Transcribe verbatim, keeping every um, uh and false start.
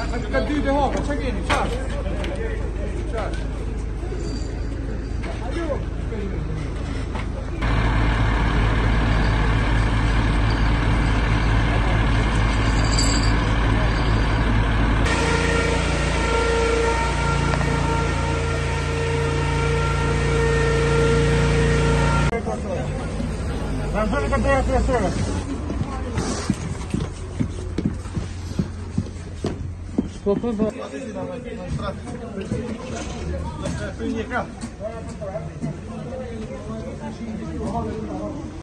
Kan du det ha? Check in. Kör. Kör. Антон, которая красота. Что тут? Приехал.